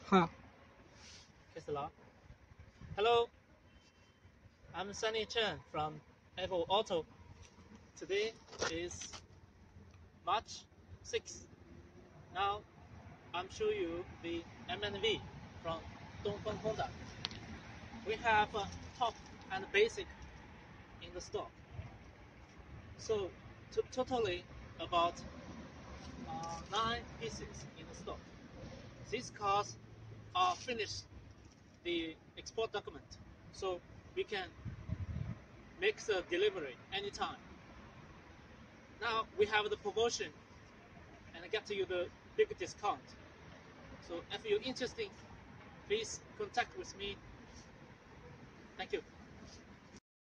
好。 Kiss a lot. Hello, I'm Sunny Chen from Apple Auto. Today is March 6th. Now I'm showing you the MNV from Dongfeng Honda. We have top and basic in the stock. So totally about 9 pieces in the stock. These cars are finished the export document, so we can make the delivery anytime. Now we have the promotion and get you the big discount. So if you're interested, please contact with me. Thank you.